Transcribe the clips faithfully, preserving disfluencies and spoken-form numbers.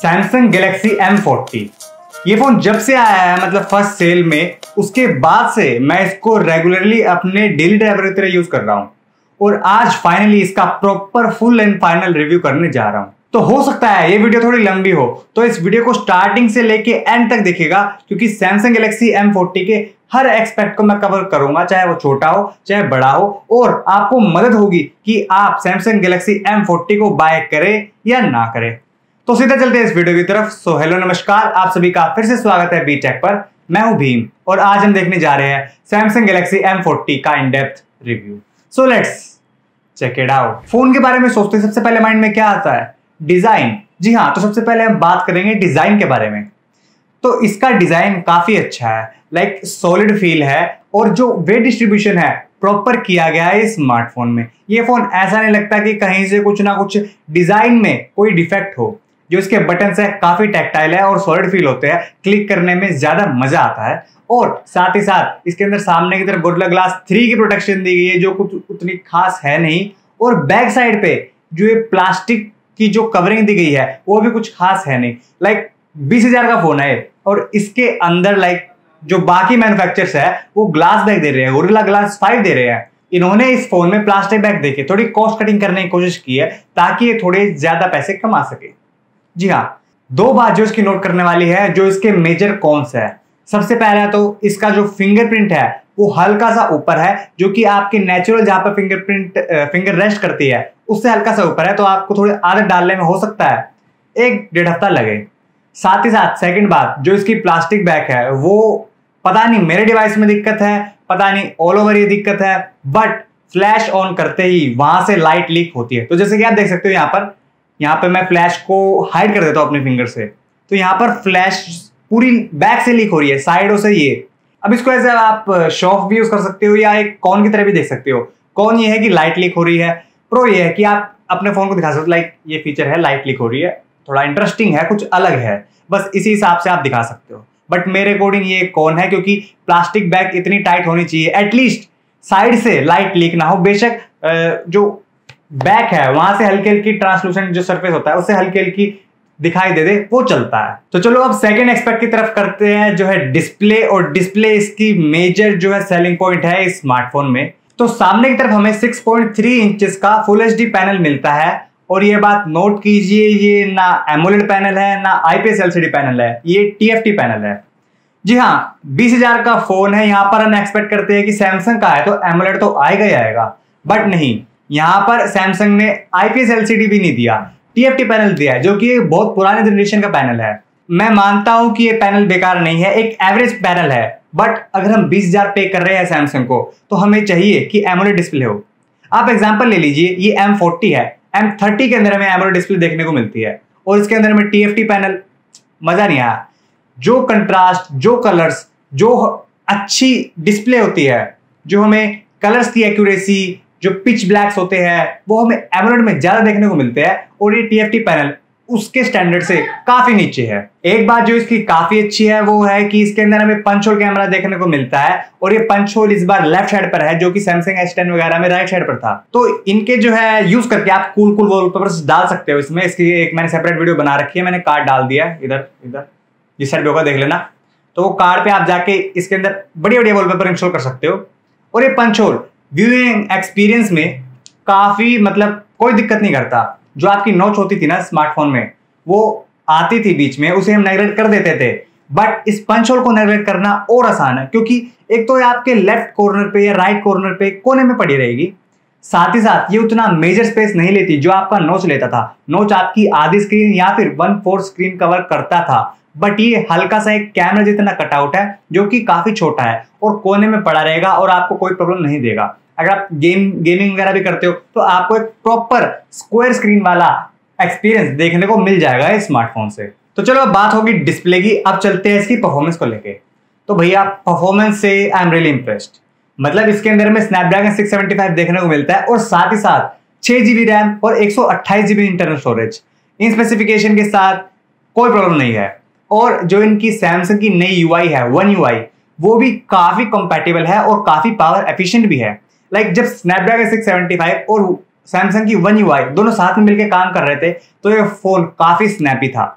Samsung Galaxy M forty. ये phone जब से आया है मतलब फर्स्ट सेल में, उसके बाद से मैं इसको रेगुलरली अपने डेली ड्राइवर की तरह यूज कर रहा हूं और आज फाइनली इसका proper full and final review करने जा रहा हूं। तो हो सकता है ये वीडियो थोड़ी लंबी हो, तो इस वीडियो को स्टार्टिंग से लेके एंड तक देखिएगा, क्योंकि सैमसंग गैलेक्सी एम फोर्टी के हर एक्सपेक्ट को मैं कवर करूंगा, चाहे वो छोटा हो चाहे बड़ा हो, और आपको मदद होगी कि आप सैमसंग गैलेक्सी एम फोर्टी को बाय करें या ना करें। तो सीधा चलते हैं इस वीडियो की तरफ। सो हेलो नमस्कार, आप सभी का फिर से स्वागत है बी टेक पर। मैं हूं भीम और आज हम देखने जा रहे हैं सैमसंग गैलेक्सी एम फोर्टी का in depth review. So let's check it out. Phone के बारे में सोचते सबसे पहले माइंड में क्या आता है? डिजाइन। जी हाँ, तो सबसे पहले हम बात करेंगे डिजाइन के बारे में। तो इसका डिजाइन काफी अच्छा है, लाइक सॉलिड फील है, और जो वेट डिस्ट्रीब्यूशन है प्रॉपर किया गया है इस स्मार्टफोन में। ये फोन ऐसा नहीं लगता कि कहीं से कुछ ना कुछ डिजाइन में कोई डिफेक्ट हो। जो इसके बटन्स है काफी टैक्टाइल है और सॉलिड फील होते हैं, क्लिक करने में ज्यादा मजा आता है। और साथ ही साथ इसके अंदर सामने की तरफ गोरिल्ला ग्लास थ्री की प्रोटेक्शन दी गई है, जो कुछ उतनी खास है नहीं। और बैक साइड पे जो ये प्लास्टिक की जो कवरिंग दी गई है वो भी कुछ खास है नहीं। लाइक बीस हजार का फोन है और इसके अंदर लाइक जो बाकी मैन्युफैक्चरर्स है वो ग्लास बैग दे रहे हैं, गोरिल्ला ग्लास फाइव दे रहे हैं। इन्होंने इस फोन में प्लास्टिक बैग देके थोड़ी कॉस्ट कटिंग करने की कोशिश की है ताकि ये थोड़े ज्यादा पैसे कमा सके। जी हाँ, दो बात जो इसकी नोट करने वाली है, जो इसके मेजर कॉन्स है। सबसे पहला तो इसका जो फिंगरप्रिंट है वो हल्का सा ऊपर है, जो कि आपकी नेचुरल जहां पर फिंगरप्रिंट फिंगर रेस्ट करती है उससे हल्का सा ऊपर है, तो आपको थोड़ी आदत डालने में हो सकता है एक डेढ़ हफ्ता लगे। साथ ही साथ सेकंड बात, जो इसकी प्लास्टिक बैग है वो पता नहीं मेरे डिवाइस में दिक्कत है, पता नहीं ऑल ओवर ये दिक्कत है, बट फ्लैश ऑन करते ही वहां से लाइट लीक होती है। तो जैसे कि आप देख सकते हो यहाँ पर यहाँ पे मैं फ्लैश को हाइड कर देता हूँ अपने फिंगर से, तो यहाँ पर फ्लैश पूरी बैक से लीक हो रही है, साइडों से ये। अब इसको ऐसे आप शॉफ भी यूज कर सकते हो या एक कॉन की तरह भी देख सकते हो। कॉन ये है कि लाइट लीक हो रही है, प्रो ये है कि आप अपने फोन को दिखा सकते हो, लाइक ये फीचर है लाइट लीक हो रही है, थोड़ा इंटरेस्टिंग है, कुछ अलग है, बस इसी हिसाब से आप दिखा सकते हो। बट मेरे अकॉर्डिंग ये कौन है, क्योंकि प्लास्टिक बैग इतनी टाइट होनी चाहिए, एटलीस्ट साइड से लाइट लीक ना हो। बेशक जो बैक है वहां से हल्की हल्की ट्रांसलूसेंट जो सरफेस होता है उससे हल्की हल्की दिखाई दे दे, वो चलता है। तो चलो अब सेकंड एक्सपेक्ट की तरफ करते हैं, जो है डिस्प्ले। और डिस्प्ले इसकी मेजर जो है सेलिंग पॉइंट है इस स्मार्टफोन में। तो सामने की तरफ हमें सिक्स पॉइंट थ्री इंचेस का फुल एच डी पैनल मिलता है, और ये बात नोट कीजिए, ये ना एमोलेड पैनल है ना आईपीएस एलसीडी पैनल है, ये टीएफटी पैनल है। जी हाँ, बीस हजार का फोन है, यहाँ पर हम एक्सपेक्ट करते हैं कि सैमसंग का है तो एमोलेड तो आएगा ही आएगा, बट नहीं, यहाँ पर सैमसंग ने आईपीएस एलसीडी भी नहीं दिया, टीएफटी पैनल दिया है, जो कि बहुत पुराने जनरेशन का पैनल है। मैं मानता हूं कि ये पैनल बेकार नहीं है, एक एवरेज पैनल है, बट अगर हम बीस हजार पे कर रहे हैं सैमसंग को तो हमें चाहिए कि एमोलेड डिस्प्ले हो। आप एग्जांपल ले लीजिए, ये एम फोर्टी है, एम थर्टी के अंदर हमें एमोलेड डिस्प्ले देखने को मिलती है और इसके अंदर में टीएफटी पैनल, मजा नहीं आया। जो कंट्रास्ट, जो कलर्स, जो अच्छी डिस्प्ले होती है, जो हमें कलर्स की एक्यूरेसी, जो पिच ब्लैक्स होते हैं, वो हमें एमोलेड में ज्यादा देखने को मिलते हैं, और ये टीएफटी पैनल उसके स्टैंडर्ड से काफी नीचे है। एक बात जो इसकी काफी अच्छी है वो है कि इसके अंदर हमें पंच होल कैमरा देखने को मिलता है, और ये पंच होल इस बार लेफ्ट साइड पर है, जो कि सैमसंग एस टेन वगैरह में राइट साइड पर था। तो इनके जो है यूज करके आप कूल कूल वॉलपेपर्स डाल सकते हो इसमें। इसकी एक मैंने सेपरेट वीडियो बना रखी है, मैंने कार्ड डाल दिया है इधर इधर जिस साइड होगा देख लेना। तो वो कार्ड पे आप जाके इसके अंदर बढ़िया बढ़िया वॉलपेपर इंस्टॉल कर सकते हो। और ये पंच होल व्यूइंग एक्सपीरियंस में काफी मतलब कोई दिक्कत नहीं करता। जो आपकी नॉच होती थी ना स्मार्टफोन में, वो आती थी बीच में, उसे हम नेगलेक्ट कर देते थे, बट इस पंच होल को नेगलेक्ट करना और आसान है, क्योंकि एक तो ये आपके लेफ्ट कॉर्नर पे या राइट कॉर्नर पे कोने में पड़ी रहेगी। साथ ही साथ ये उतना मेजर स्पेस नहीं लेती जो आपका नोच लेता था। नोच आपकी आधी स्क्रीन या फिर वन फोर्थ स्क्रीन कवर करता था, बट ये हल्का सा एक कैमरा जितना कटआउट है, जो कि काफी छोटा है और कोने में पड़ा रहेगा और आपको कोई प्रॉब्लम नहीं देगा। अगर आप गेम गेमिंग वगैरह भी करते हो तो आपको एक प्रॉपर स्क्वायर स्क्रीन वाला एक्सपीरियंस देखने को मिल जाएगा इस स्मार्टफोन से। तो चलो अब बात होगी डिस्प्ले की, अब चलते हैं इसकी परफॉर्मेंस को लेके। तो भैया परफॉर्मेंस से आई एम रियली इंप्रेस्ड। मतलब इसके अंदर में स्नैपड्रैगन सिक्स सेवेंटी फाइव देखने को मिलता है, और साथ ही साथ छह जीबी रैम और एक सौ अट्ठाईस जीबी इंटरनल स्टोरेज। इन स्पेसिफिकेशन के साथ कोई प्रॉब्लम नहीं है। और जो इनकी सैमसंग की नई यूआई है, वन यूआई, वो भी काफी कंपैटिबल है और काफी पावर एफिशिएंट भी है। लाइक जब स्नैपड्रैगन सिक्स सेवेंटी फाइव और सैमसंग की वन यूआई दोनों साथ में मिलकर काम कर रहे थे तो ये फोन काफी स्नैपी था।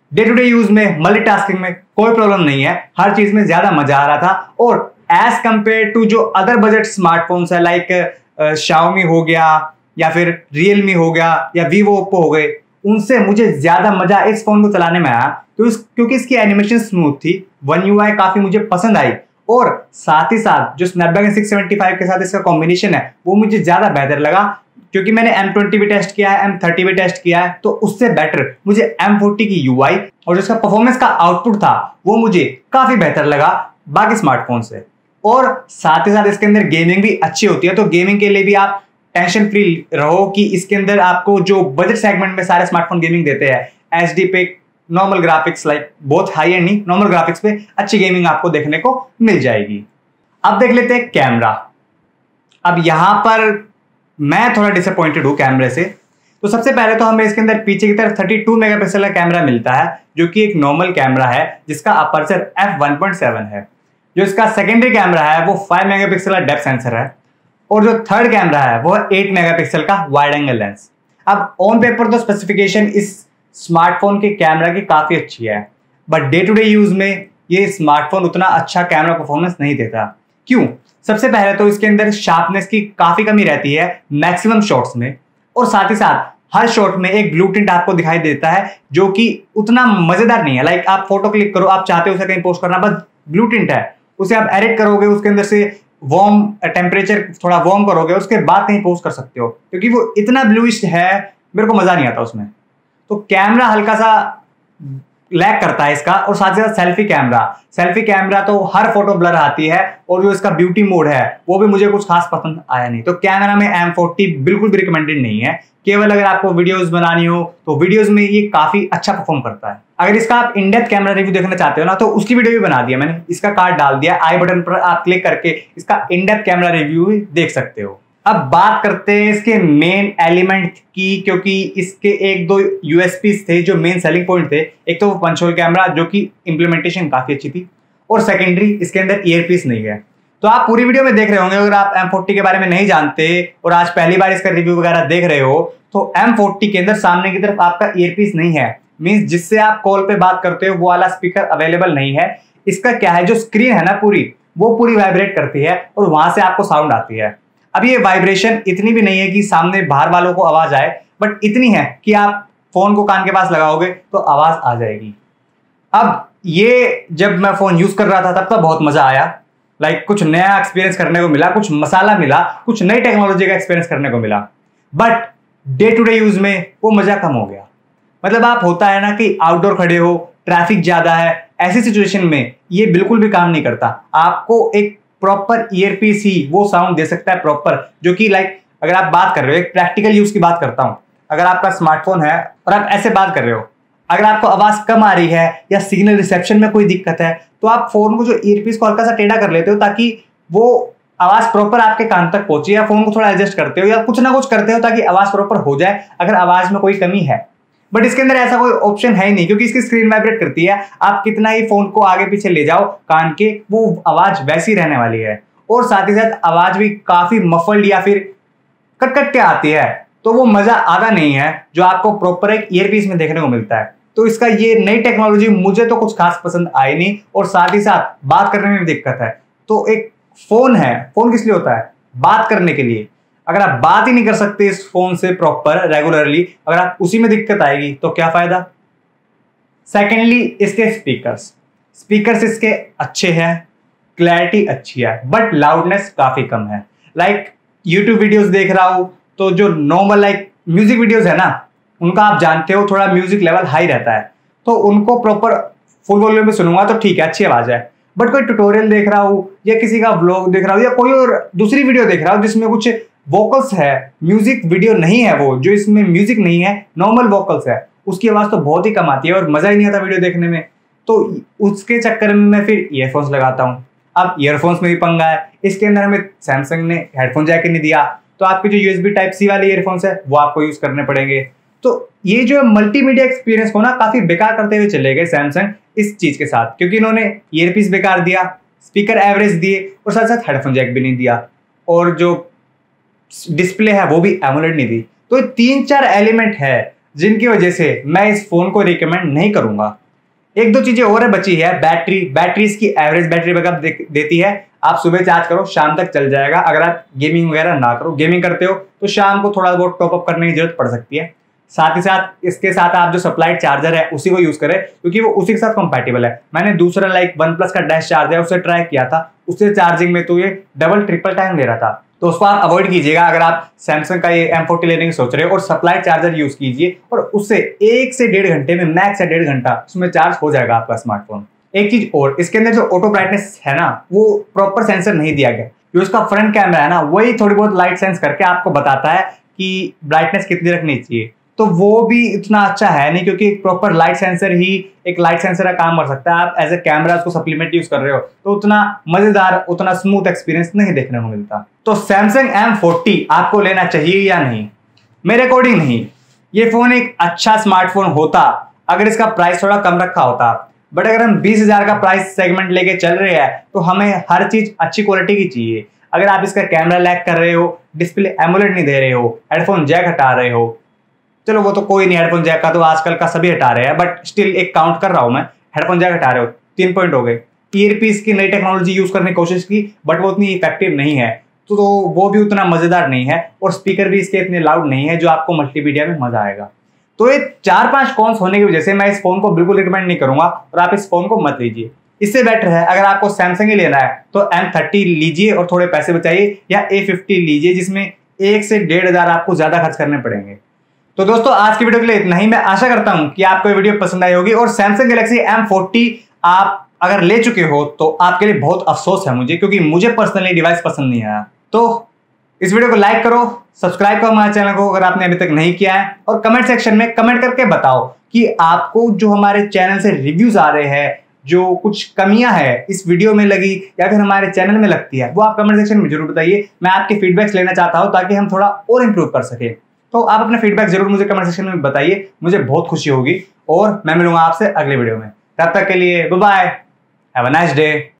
डे टू डे यूज में, मल्टीटास्किंग में कोई प्रॉब्लम नहीं है, हर चीज में ज्यादा मजा आ रहा था। और एज कंपेयर टू जो अदर बजट स्मार्टफोन्स है लाइक शाओमी हो गया या फिर रियलमी हो गया या वीवो ओप्पो हो गए, उनसे मुझे ज्यादा मजा इस फोन को चलाने में आया। तो इस, क्योंकि इसकी एनिमेशन स्मूथ थी, वन यूआई काफी मुझे पसंद आई, और साथ ही साथ जो स्नैपड्रैगन सिक्स सेवेंटी फाइव के साथ इसका कॉम्बिनेशन है वो मुझे ज्यादा बेहतर लगा। क्योंकि मैंने एम ट्वेंटी भी टेस्ट किया है, एम थर्टी भी टेस्ट किया है, तो उससे बेटर मुझे एम फोर्टी की यूआई और जो इसका परफॉर्मेंस का आउटपुट था वो मुझे काफी बेहतर लगा बाकी स्मार्टफोन से। और साथ ही साथ इसके अंदर गेमिंग भी अच्छी होती है, तो गेमिंग के लिए भी आप टेंशन फ्री रहो कि इसके अंदर आपको जो बजट सेगमेंट में सारे स्मार्टफोन गेमिंग देते हैं, एचडी पे नॉर्मल ग्राफिक्स लाइक बहुत हाई एंड नहीं, नॉर्मल ग्राफिक्स पे अच्छी गेमिंग आपको देखने को मिल जाएगी। अब देख लेते हैं कैमरा। अब यहां पर मैं थोड़ा डिसअपॉइंटेड हूं कैमरे से। तो सबसे पहले तो हमें इसके अंदर पीछे की तरफ थर्टी टू मेगापिक्सल का कैमरा मिलता है, जो कि एक नॉर्मल कैमरा है जिसका aperture F one point seven है। जो इसका सेकेंडरी कैमरा है वो फाइव मेगापिक्सल का डेप्थ सेंसर है, और जो थर्ड कैमरा है वो एट मेगापिक्सल का वाइड एंगल लेंस। अब ऑन पेपर तो स्पेसिफिकेशन इस स्मार्टफोन के कैमरा की काफी अच्छी है, but day to day use में ये स्मार्टफोन उतना अच्छा कैमरा परफॉर्मेंस नहीं देता। क्यों? सबसे पहले तो इसके अंदर शार्पनेस की काफी कमी रहती है मैक्सिमम शॉट्स में, और साथ ही साथ हर शॉट में एक ब्लू टिंट आपको दिखाई देता है जो कि उतना मजेदार नहीं है। लाइक आप फोटो क्लिक करो, आप चाहते हो उसे कहीं पोस्ट करना, बस ब्लू टिंट है, उसे आप एडिट करोगे, उसके अंदर से वार्म टेम्परेचर थोड़ा वार्म करोगे, उसके बाद कहीं पोस्ट कर सकते हो, क्योंकि वो इतना ब्लूइश है मेरे को मजा नहीं आता उसमें। तो कैमरा हल्का सा लैग करता है इसका। और साथ ही साथ सेल्फी कैमरा सेल्फी कैमरा तो हर फोटो ब्लर आती है, और जो इसका ब्यूटी मोड है वो भी मुझे कुछ खास पसंद आया नहीं। तो कैमरा में एम फोर्टी बिल्कुल भी रिकमेंडेड नहीं है। केवल अगर आपको वीडियोस बनानी हो तो वीडियोस में ये काफी अच्छा परफॉर्म करता है। अगर इसका आप इन डेप्थ कैमरा रिव्यू देखना चाहते हो ना, तो उसकी वीडियो भी बना दिया मैंने, इसका कार्ड डाल दिया, आई बटन पर आप क्लिक करके इसका इन डेप्थ कैमरा रिव्यू भी देख सकते हो। अब बात करते हैं इसके मेन एलिमेंट की, क्योंकि इसके एक दो यूएसपी थे जो मेन सेलिंग पॉइंट थे। एक तो वो पंच होल कैमरा जो कि इंप्लीमेंटेशन काफी अच्छी थी, और सेकेंडरी इसके अंदर ईयरपीस नहीं है। तो आप पूरी वीडियो में देख रहे होंगे, अगर आप एम फोर्टी के बारे में नहीं जानते और आज पहली बार इसका रिव्यू वगैरह देख रहे हो, तो एम फोर्टी के अंदर सामने की तरफ आपका ईयरपीस नहीं है, मींस जिससे आप कॉल पे बात करते हो वो वाला स्पीकर अवेलेबल नहीं है। इसका क्या है, जो स्क्रीन है ना पूरी, वो पूरी वाइब्रेट करती है और वहां से आपको साउंड आती है। अब ये वाइब्रेशन इतनी भी नहीं है कि सामने बाहर वालों को आवाज आए, बट इतनी है कि आप फोन को कान के पास लगाओगे तो आवाज आ जाएगी। अब ये जब मैं फोन यूज कर रहा था तब तो बहुत मजा आया, लाइक कुछ नया एक्सपीरियंस करने को मिला, कुछ मसाला मिला, कुछ नई टेक्नोलॉजी का एक्सपीरियंस करने को मिला। But day to day use में वो मजा कम हो गया। मतलब आप होता है ना कि आउटडोर खड़े हो, ट्रैफिक ज्यादा है, ऐसी सिचुएशन में ये बिल्कुल भी काम नहीं करता। आपको एक प्रॉपर ईयरपीस ही वो साउंड दे सकता है प्रॉपर, जो कि लाइक अगर आप बात कर रहे हो, एक प्रैक्टिकल यूज की बात करता हूं, अगर आपका स्मार्टफोन है और आप ऐसे बात कर रहे हो, अगर आपको आवाज कम आ रही है या सिग्नल रिसेप्शन में कोई दिक्कत है, तो आप फोन को जो ईयरपीस को हल्का सा टेढ़ा कर लेते हो ताकि वो आवाज प्रॉपर आपके कान तक पहुंचे, या फोन को थोड़ा एडजस्ट करते हो या कुछ ना कुछ करते हो ताकि आवाज प्रॉपर हो जाए अगर आवाज में कोई कमी है। बट इसके अंदर ऐसा कोई ऑप्शन है ही नहीं, क्योंकि इसकी स्क्रीन वाइब्रेट करती है, आप कितना ही फोन को आगे पीछे ले जाओ कान के, वो आवाज वैसी रहने वाली है। और साथ ही साथ आवाज भी काफी मफल्ड या फिर कट कट के आती है, तो वो मजा आधा नहीं है जो आपको प्रॉपर एक ईयरपीस में देखने को मिलता है। तो इसका ये नई टेक्नोलॉजी मुझे तो कुछ खास पसंद आई नहीं, और साथ ही साथ बात करने में भी दिक्कत है। तो एक फोन है, फोन किस लिए होता है? बात करने के लिए। अगर आप बात ही नहीं कर सकते इस फोन से प्रॉपर रेगुलरली, अगर आप उसी में दिक्कत आएगी तो क्या फायदा। सेकेंडली इसके स्पीकर्स स्पीकर्स इसके अच्छे हैं, क्लैरिटी अच्छी है, बट लाउडनेस काफी कम है। लाइक यूट्यूब वीडियोस देख रहा हूं तो जो नॉर्मल लाइक म्यूजिक वीडियोस है ना, उनका आप जानते हो थोड़ा म्यूजिक लेवल हाई रहता है, तो उनको प्रॉपर फुल वॉल्यूम में सुनूंगा तो ठीक है, अच्छी आवाज है। बट कोई ट्यूटोरियल देख रहा हूं या किसी का व्लॉग देख रहा हूं या कोई और दूसरी वीडियो देख रहा हूं जिसमें कुछ वोकल्स है, म्यूजिक वीडियो नहीं है, वो जो इसमें म्यूजिक नहीं है, नॉर्मल वोकल्स है, उसकी आवाज तो बहुत ही कम आती है और मजा ही नहीं आता वीडियो देखने में। तो उसके चक्कर में मैं फिर ईयरफोन्स लगाता हूँ। अब ईयरफोन्स में भी पंगा है, इसके अंदर हमें सैमसंग ने हेडफोन जैक नहीं दिया, तो आपके जो यूएसबी टाइप सी वाले ईयरफोन्स है वो आपको यूज करने पड़ेंगे। तो ये जो मल्टीमीडिया एक्सपीरियंस को ना काफी बेकार करते हुए चले गए सैमसंग इस चीज के साथ, क्योंकि इन्होंने ईयरपीस बेकार दिया, स्पीकर एवरेज दिए और साथ साथ हेडफोन जैक भी नहीं दिया, और जो डिस्प्ले है वो भी एमोलेड नहीं दी। तो तीन चार एलिमेंट है, जिनकी वजह से मैं इस फोन को रिकमेंड नहीं करूंगा। एक दो चीजें और है बची है। बैटरी बैटरी इसकी एवरेज बैटरी बैकअप दे, देती है। आप सुबह चार्ज करो शाम तक चल जाएगा। अगर आप गेमिंग वगैरह ना करो, गेमिंग करते हो तो शाम को थोड़ा बहुत टॉप अप करने की जरूरत पड़ सकती है। साथ ही साथ इसके साथ आप जो सप्लाइड चार्जर है उसी को यूज करें, क्योंकि वो उसी के साथ कंपैटिबल है। मैंने दूसरा लाइक वन प्लस का डैश चार्जर है उसे ट्राई किया था, उससे चार्जिंग में तो ये डबल ट्रिपल टाइम ले रहा था। तो उसको आप अवॉइड कीजिएगा अगर आप सैमसंग का ये एम फोर्टी लेने की सोच रहे हो, और सप्लाइड चार्जर यूज कीजिए और उससे एक से डेढ़ घंटे में मैक्स या डेढ़ घंटा उसमें चार्ज हो जाएगा आपका स्मार्टफोन। एक चीज और, इसके अंदर जो ऑटो ब्राइटनेस है ना वो प्रॉपर सेंसर नहीं दिया गया। जो इसका फ्रंट कैमरा है ना वही थोड़ी बहुत लाइट सेंस करके आपको बताता है कि ब्राइटनेस कितनी रखनी चाहिए, तो वो भी इतना अच्छा है नहीं, क्योंकि एक प्रॉपर लाइट सेंसर ही एक लाइट सेंसर का काम कर सकता है। आप एज ए कैमरा उसको सप्लीमेंट यूज कर रहे हो तो उतना मजेदार उतना स्मूथ एक्सपीरियंस नहीं देखने को मिलता। तो सैमसंग एम फोर्टी आपको लेना चाहिए या नहीं? मेरे अकॉर्डिंग नहीं। ये फोन एक अच्छा स्मार्टफोन होता अगर इसका प्राइस थोड़ा कम रखा होता, बट अगर हम बीस हजार का प्राइस सेगमेंट लेके चल रहे हैं तो हमें हर चीज अच्छी क्वालिटी की चाहिए। अगर आप इसका कैमरा लैग कर रहे हो, डिस्प्ले एमोलेड नहीं दे रहे हो, हेडफोन जैक हटा रहे हो, चलो वो तो कोई नहीं, हेडफोन जैक का तो आजकल का सभी हटा रहे हैं, बट स्टिल एक काउंट कर रहा हूं मैं। हेडफोन जैक हटा रहे हो, तीन पॉइंट हो गए। ईयरपीस की नई टेक्नोलॉजी यूज करने की कोशिश की बट वो उतनी इफेक्टिव नहीं है, तो, तो वो भी उतना मजेदार नहीं है, और स्पीकर भी इसके इतने लाउड नहीं है जो आपको मल्टीमीडिया में मजा आएगा। तो ये चार पांच कॉन्स होने की वजह से मैं इस फोन को बिल्कुल रिकमेंड नहीं करूंगा और आप इस फोन को मत लीजिए। इससे बेटर है अगर आपको सैमसंग ही लेना है तो एम थर्टी लीजिए और थोड़े पैसे बचाइए, या ए फिफ्टी लीजिए जिसमें एक से डेढ़ हजार आपको ज्यादा खर्च करने पड़ेंगे। तो दोस्तों आज की वीडियो के लिए इतना ही। मैं आशा करता हूं कि आपको ये वीडियो पसंद आई होगी, और सैमसंग गैलेक्सी एम फोर्टी आप अगर ले चुके हो तो आपके लिए बहुत अफसोस है मुझे, क्योंकि मुझे पर्सनली डिवाइस पसंद नहीं आया। तो इस वीडियो को लाइक करो, सब्सक्राइब करो हमारे चैनल को अगर आपने अभी तक नहीं किया है, और कमेंट सेक्शन में कमेंट करके बताओ कि आपको जो हमारे चैनल से रिव्यूज आ रहे हैं, जो कुछ कमियां है इस वीडियो में लगी या फिर हमारे चैनल में लगती है, वो आप कमेंट सेक्शन में जरूर बताइए। मैं आपके फीडबैक्स लेना चाहता हूं ताकि हम थोड़ा और इंप्रूव कर सके। तो आप अपना फीडबैक जरूर मुझे कमेंट सेक्शन में बताइए, मुझे बहुत खुशी होगी, और मैं मिलूंगा आपसे अगले वीडियो में। तब तक के लिए bye bye, have a nice day.